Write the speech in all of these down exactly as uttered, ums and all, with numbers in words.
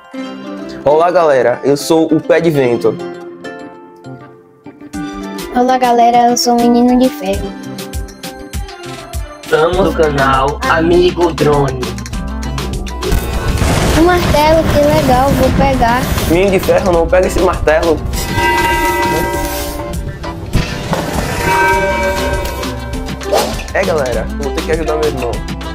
Olá galera, eu sou o Pé de Vento. Olá galera, eu sou o Menino de Ferro. Estamos no canal Amigo Drone. Um martelo, que legal, vou pegar. Menino de Ferro, não pega esse martelo. É galera, vou ter que ajudar meu irmão.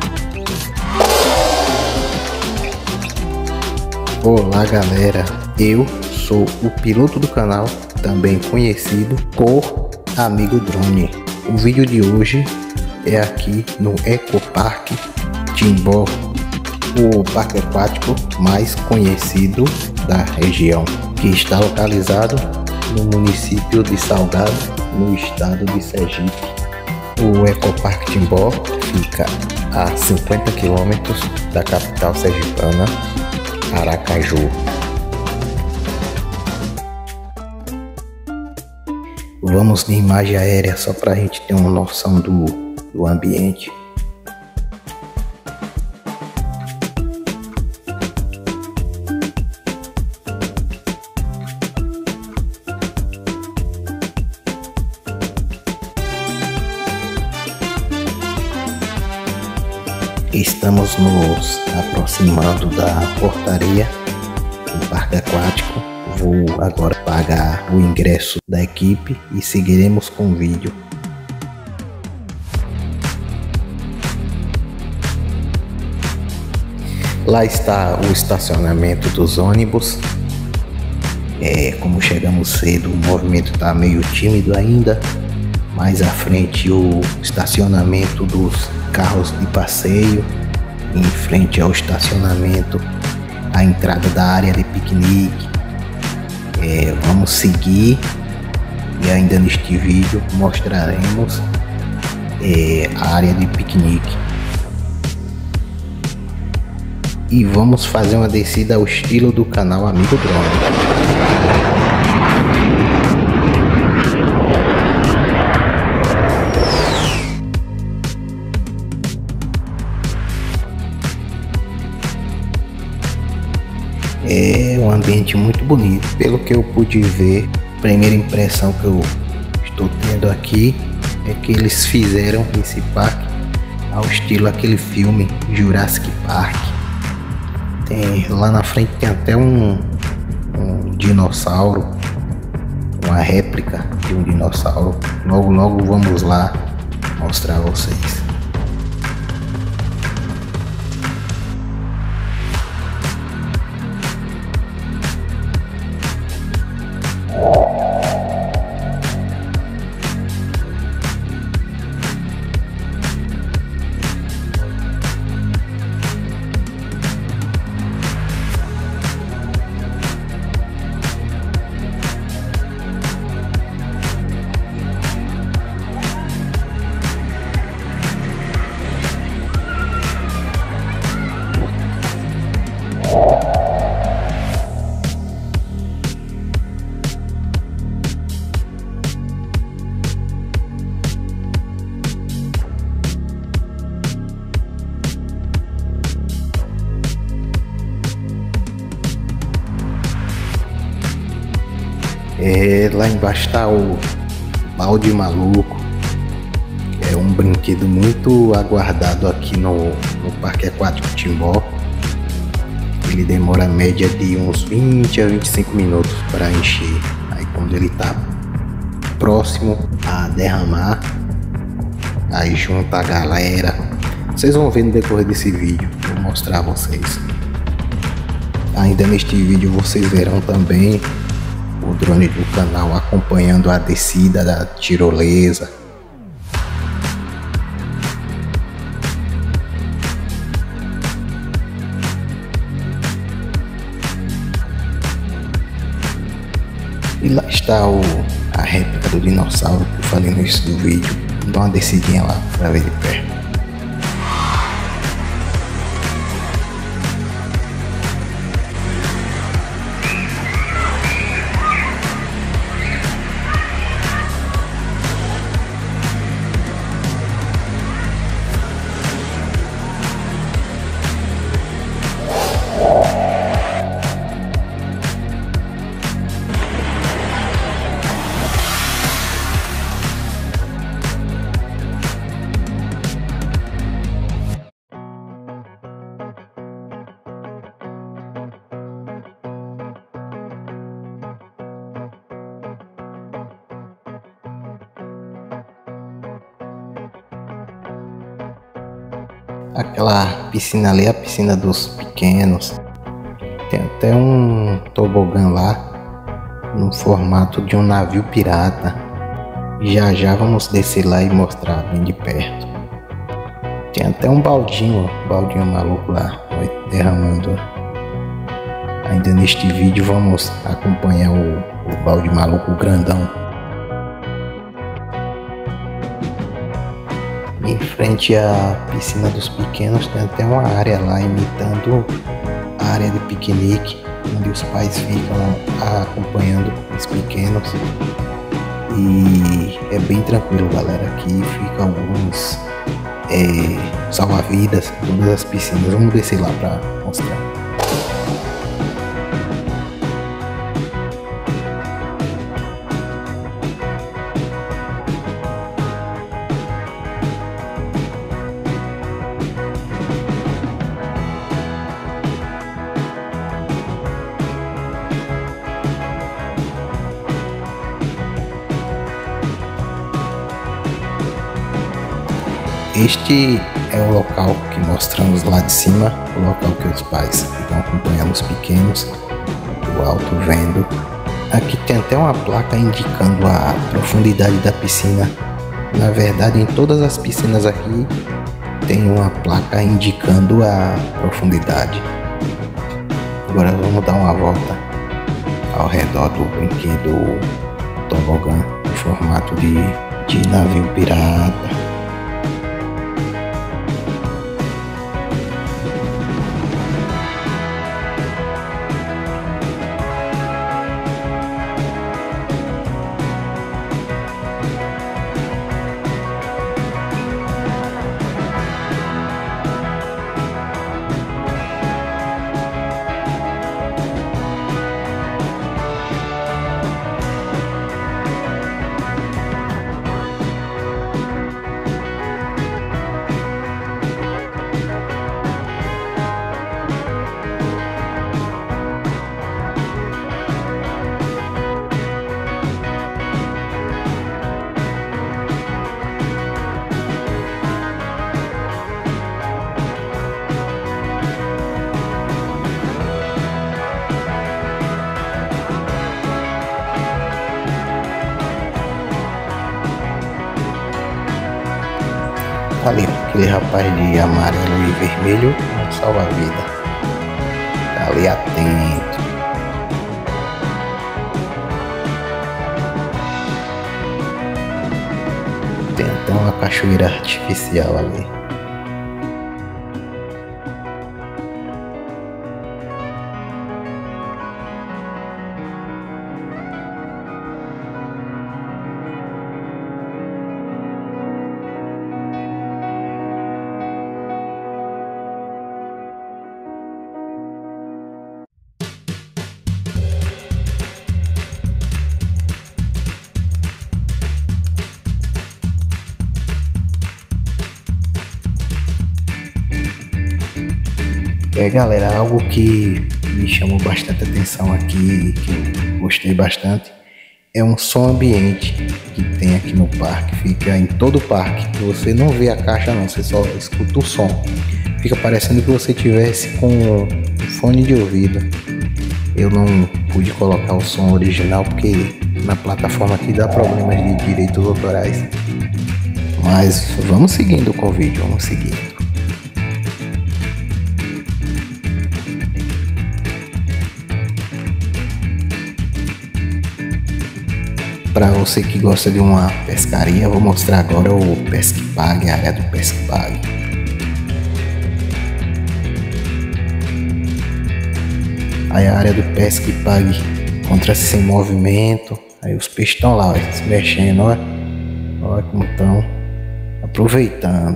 Olá galera, eu sou o piloto do canal, também conhecido por Amigo Drone. O vídeo de hoje é aqui no Ecoparque Timbó, o parque aquático mais conhecido da região, que está localizado no município de Salgado, no estado de Sergipe. O Ecoparque Timbó fica a cinquenta quilômetros da capital sergipana, Aracaju. Vamos de imagem aérea só para a gente ter uma noção do, do ambiente. Estamos nos aproximando da portaria do parque aquático. Vou agora pagar o ingresso da equipe e seguiremos com o vídeo. Lá está o estacionamento dos ônibus. É, como chegamos cedo, o movimento está meio tímido ainda. Mais à frente o estacionamento dos carros de passeio, em frente ao estacionamento a entrada da área de piquenique. É, vamos seguir e ainda neste vídeo mostraremos é, a área de piquenique e vamos fazer uma descida ao estilo do canal Amigo Drone. É um ambiente muito bonito, pelo que eu pude ver. A primeira impressão que eu estou tendo aqui é que eles fizeram esse parque ao estilo aquele filme Jurassic Park. Tem, lá na frente tem até um, um dinossauro, uma réplica de um dinossauro. Logo logo vamos lá mostrar a vocês. É, lá embaixo está o balde maluco, é um brinquedo muito aguardado aqui no, no Parque Aquático Timbó. Ele demora a média de uns vinte a vinte e cinco minutos para encher. Aí quando ele está próximo a derramar, aí junta a galera. Vocês vão ver no decorrer desse vídeo, vou mostrar a vocês. Ainda neste vídeo vocês verão também o drone do canal acompanhando a descida da tirolesa. E lá está o, a réplica do dinossauro que eu falei no início do vídeo. Dá uma descidinha lá para ver de perto. Aquela piscina ali é a piscina dos pequenos. Tem até um tobogã lá no formato de um navio pirata. Já já vamos descer lá e mostrar bem de perto. Tem até um baldinho, um baldinho maluco lá derramando. Ainda neste vídeo vamos acompanhar o, o balde maluco grandão. Em frente à piscina dos pequenos tem até uma área lá imitando a área de piquenique, onde os pais ficam acompanhando os pequenos. E é bem tranquilo, galera. Aqui ficam alguns é, salva-vidas, todas as piscinas. Vamos descer lá para mostrar. Este é o local que mostramos lá de cima, o local que os pais ficam acompanhando os pequenos do alto vendo. Aqui tem até uma placa indicando a profundidade da piscina. Na verdade, em todas as piscinas aqui tem uma placa indicando a profundidade. Agora vamos dar uma volta ao redor do brinquedo tobogã em formato de, de navio pirata. Ali, aquele rapaz de amarelo e vermelho, um salva-vida. Tá ali atento. Tem até uma cachoeira artificial ali. É, galera, algo que me chamou bastante atenção aqui, que eu gostei bastante, é um som ambiente que tem aqui no parque. Fica em todo o parque. Você não vê a caixa não, você só escuta o som. Fica parecendo que você tivesse com um fone de ouvido. Eu não pude colocar o som original porque na plataforma aqui dá problemas de direitos autorais. Mas vamos seguindo com o vídeo, vamos seguindo. Para você que gosta de uma pescaria, vou mostrar agora o Pesque-Pague, a área do Pesque-Pague. Aí a área do Pesque-Pague encontra-se em movimento. Aí os peixes estão lá, ó, se mexendo, ó. Olha como estão aproveitando.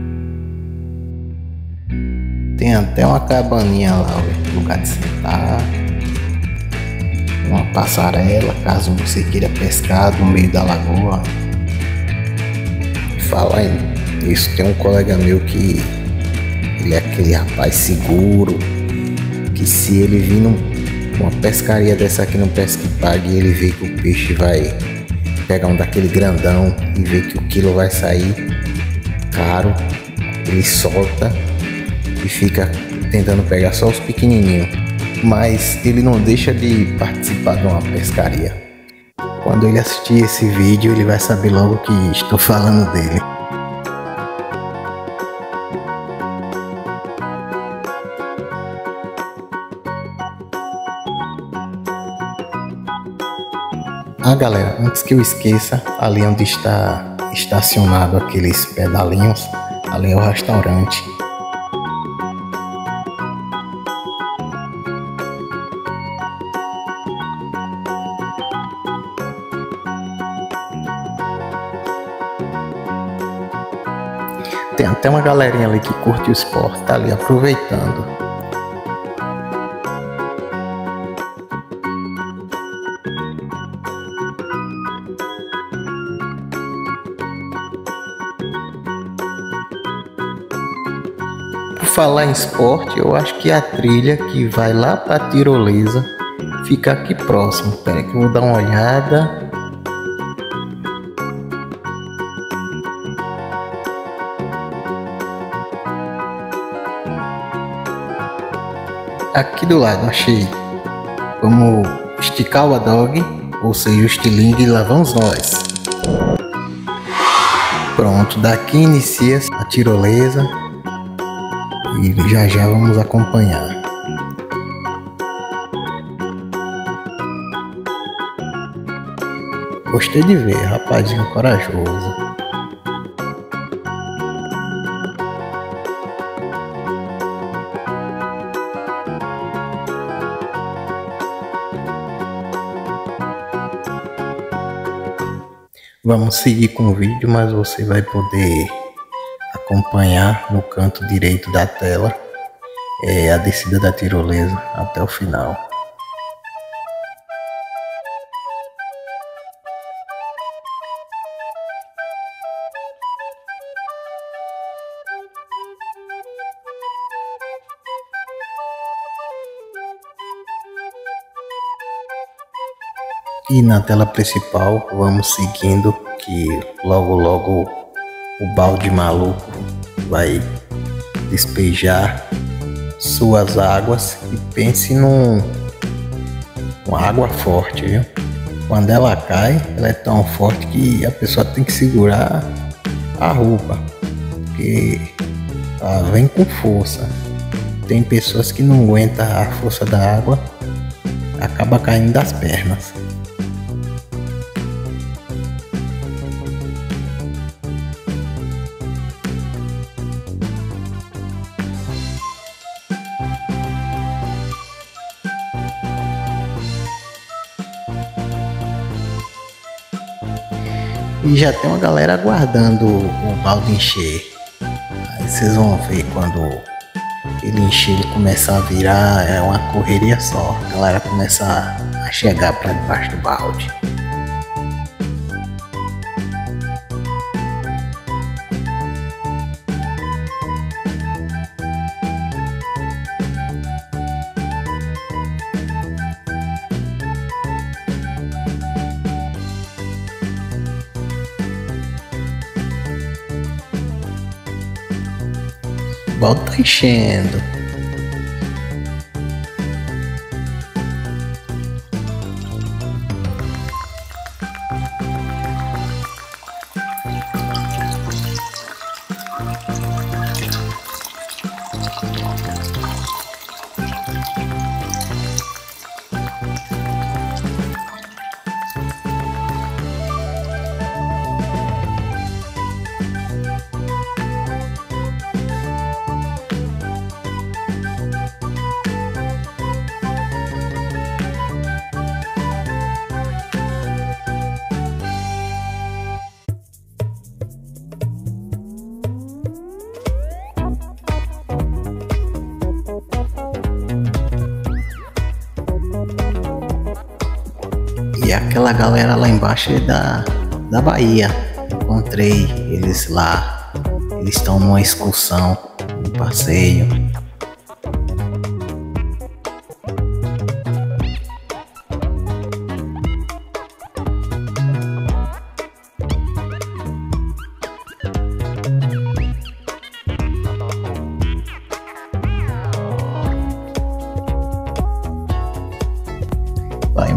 Tem até uma cabaninha lá, ó, lugar de sentar. Uma passarela, caso você queira pescar no meio da lagoa. Falar nisso, tem um colega meu que ele é aquele rapaz seguro, que se ele vir numa pescaria dessa aqui no Pesque-Pague e ele vê que o peixe vai pegar um daquele grandão e ver que o quilo vai sair caro, ele solta e fica tentando pegar só os pequenininhos, mas ele não deixa de participar de uma pescaria. Quando ele assistir esse vídeo, ele vai saber logo que estou falando dele. Ah, galera, antes que eu esqueça, ali onde está estacionado aqueles pedalinhos, ali é o restaurante. Tem até uma galerinha ali que curte o esporte, tá ali aproveitando. Por falar em esporte, eu acho que a trilha que vai lá para Tirolesa fica aqui próximo. Espera que eu vou dar uma olhada. Aqui do lado, achei. Vamos esticar o dog, ou seja, o estilingue, e lá vamos nós. Pronto, daqui inicia a tirolesa e já já vamos acompanhar. Gostei de ver, rapazinho corajoso. Vamos seguir com o vídeo, mas você vai poder acompanhar no canto direito da tela é, a descida da tirolesa até o final. E na tela principal vamos seguindo, que logo logo o balde maluco vai despejar suas águas. E pense num uma água forte, viu? Quando ela cai, ela é tão forte que a pessoa tem que segurar a roupa, porque ela vem com força. Tem pessoas que não aguentam a força da água, acaba caindo das pernas. E já tem uma galera aguardando o balde encher. Aí vocês vão ver quando ele encher, ele começar a virar, é uma correria só. A galera começa a chegar para debaixo do balde. O balde tá enchendo. E aquela galera lá embaixo é da, da Bahia. Encontrei eles lá. Eles estão numa excursão, um passeio.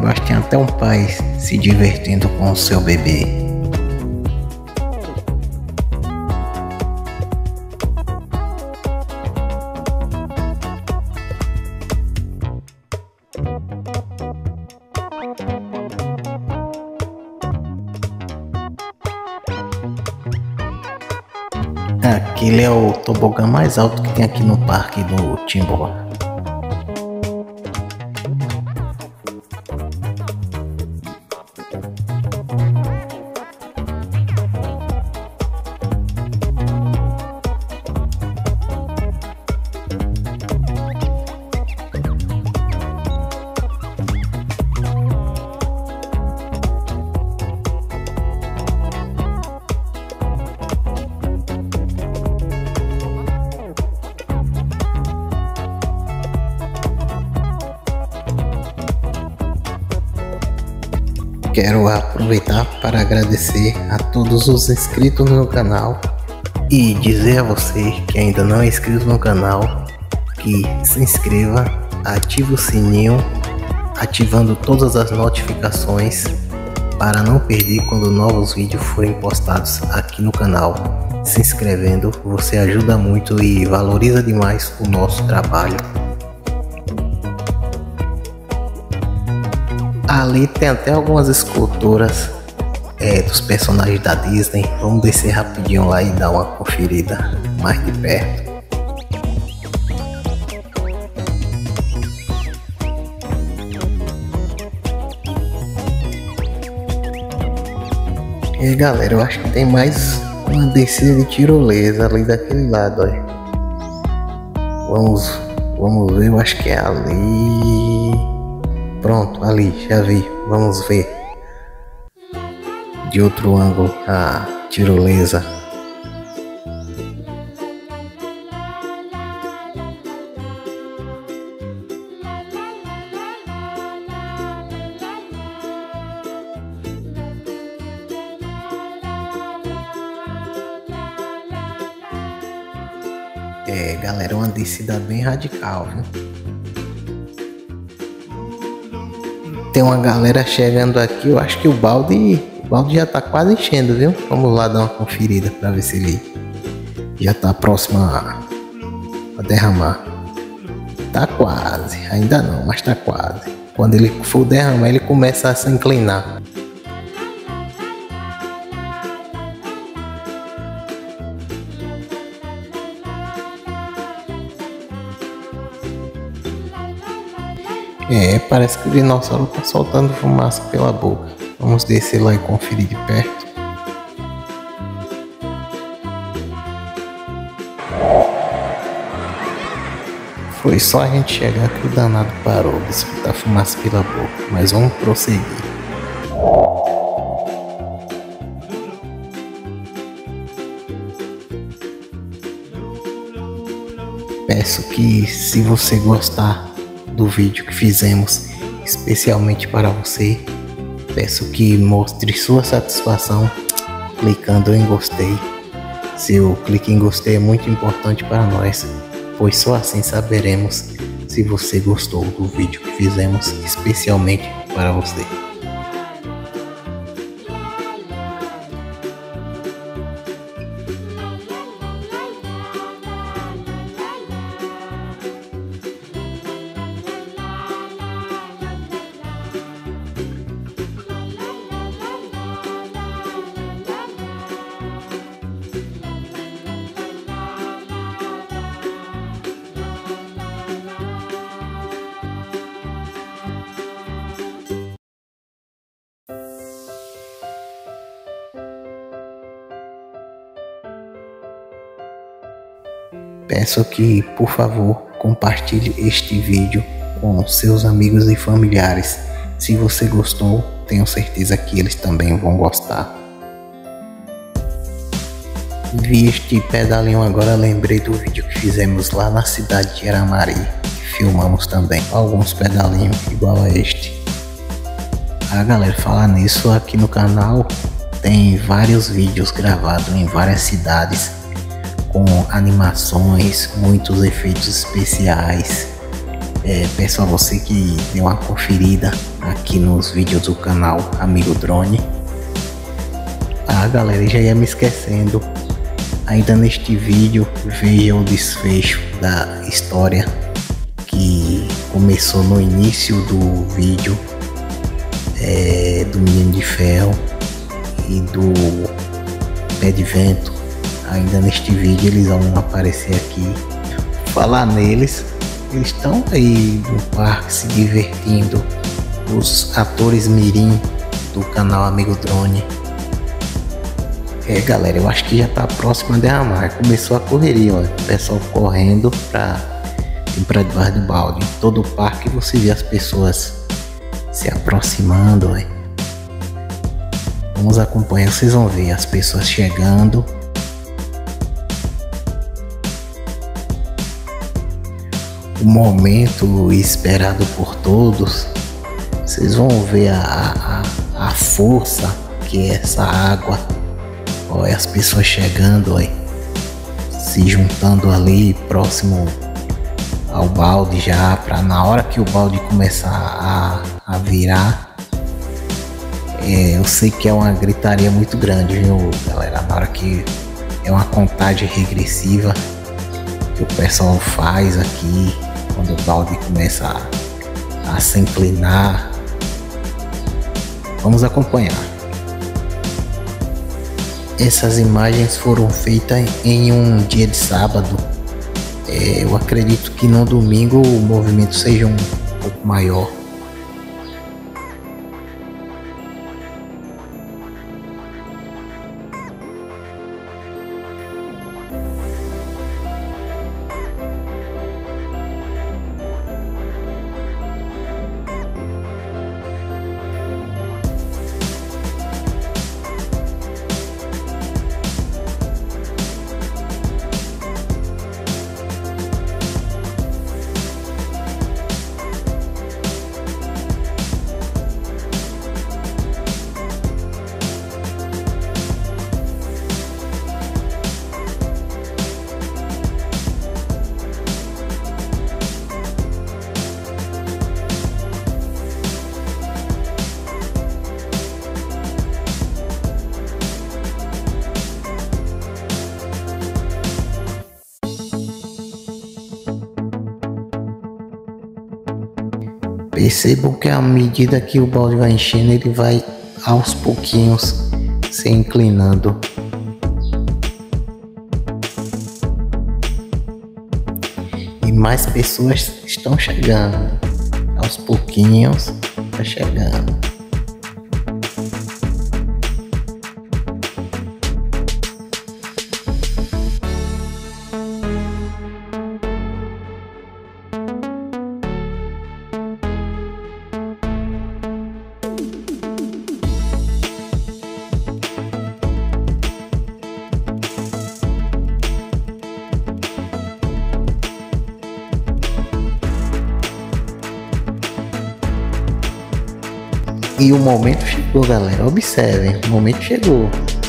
embaixo tem até um pai se divertindo com o seu bebê. Aquele é o tobogã mais alto que tem aqui no parque do Timbó. Quero aproveitar para agradecer a todos os inscritos no canal e dizer a você que ainda não é inscrito no canal que se inscreva, ative o sininho, ativando todas as notificações para não perder quando novos vídeos forem postados aqui no canal. Se inscrevendo, você ajuda muito e valoriza demais o nosso trabalho. Ali tem até algumas esculturas é, dos personagens da Disney. Vamos descer rapidinho lá e dar uma conferida mais de perto. E galera, eu acho que tem mais uma descida de tirolesa ali daquele lado, olha. Vamos, vamos ver, eu acho que é ali. Pronto, ali, já vi. Vamos ver de outro ângulo a tirolesa. É, galera, uma descida bem radical, viu? Tem uma galera chegando aqui, eu acho que o balde, o balde já tá quase enchendo, viu? Vamos lá dar uma conferida para ver se ele já tá próximo a, a derramar. Tá quase, ainda não, mas tá quase. Quando ele for derramar, ele começa a se inclinar. É, parece que o dinossauro tá soltando fumaça pela boca. Vamos descer lá e conferir de perto. Foi só a gente chegar que o danado parou de soltar fumaça pela boca. Mas vamos prosseguir. Peço que, se você gostar do vídeo que fizemos especialmente para você, peço que mostre sua satisfação clicando em gostei. Seu clique em gostei é muito importante para nós, pois só assim saberemos se você gostou do vídeo que fizemos especialmente para você. Peço que, por favor, compartilhe este vídeo com seus amigos e familiares. Se você gostou, tenho certeza que eles também vão gostar. Vi este pedalinho agora, lembrei do vídeo que fizemos lá na cidade de Aramari. Filmamos também alguns pedalinhos igual a este. Ah galera, falar nisso, aqui no canal tem vários vídeos gravados em várias cidades, com animações, muitos efeitos especiais. É, peço a você que dê uma conferida aqui nos vídeos do canal Amigo Drone. Ah, galera, já ia me esquecendo. Ainda neste vídeo, veja o desfecho da história que começou no início do vídeo é, do Menino de Ferro e do Pé de Vento. Ainda neste vídeo eles vão aparecer aqui. Falar neles, eles estão aí no parque se divertindo. Os atores mirim do canal Amigo Drone. É, galera, eu acho que já tá próximo a derramar. Começou a correria, ó, o pessoal correndo pra ir pra debaixo do balde. Em todo o parque você vê as pessoas se aproximando, ó. Vamos acompanhar, vocês vão ver as pessoas chegando. O momento esperado por todos. Vocês vão ver a, a, a força que é essa água. Olha as pessoas chegando, olha, se juntando ali próximo ao balde já, para na hora que o balde começar a, a virar. É, eu sei que é uma gritaria muito grande, viu, galera? Na hora que é uma contagem regressiva que o pessoal faz aqui, quando o balde começa a, a se inclinar. Vamos acompanhar. Essas imagens foram feitas em um dia de sábado. É, eu acredito que no domingo o movimento seja um pouco maior. Percebam que à medida que o balde vai enchendo, ele vai aos pouquinhos se inclinando. E mais pessoas estão chegando. Aos pouquinhos está chegando. E o momento chegou, galera. Observem, o momento chegou.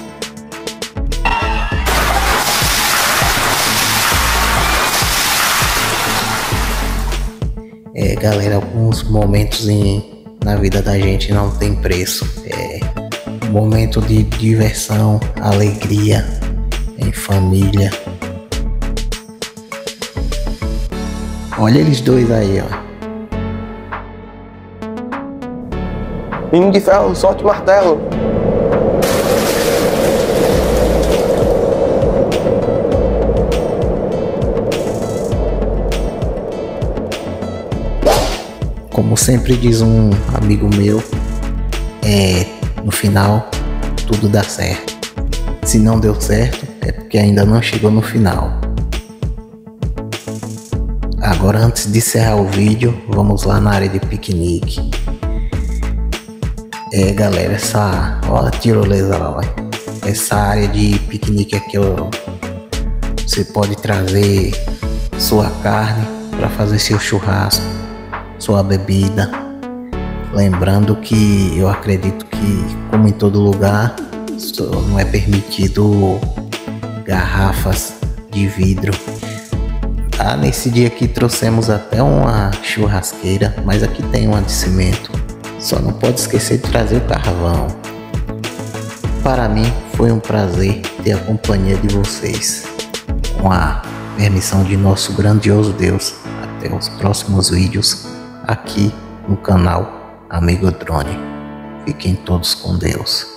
É, galera, alguns momentos em, na vida da gente não tem preço. É um momento de diversão, alegria em família. Olha eles dois aí, ó. Menino de Ferro, solte o martelo. Como sempre diz um amigo meu, é, no final tudo dá certo. Se não deu certo, é porque ainda não chegou no final. Agora, antes de encerrar o vídeo, vamos lá na área de piquenique. É, galera, essa, ó, a tirolesa lá, ó. Essa área de piquenique aqui, ó, você pode trazer sua carne para fazer seu churrasco, sua bebida. Lembrando que eu acredito que, como em todo lugar, não é permitido garrafas de vidro. Ah, nesse dia aqui trouxemos até uma churrasqueira, mas aqui tem uma de cimento. Só não pode esquecer de trazer o carvão. Para mim foi um prazer ter a companhia de vocês. Com a permissão de nosso grandioso Deus, até os próximos vídeos aqui no canal Amigo Drone. Fiquem todos com Deus.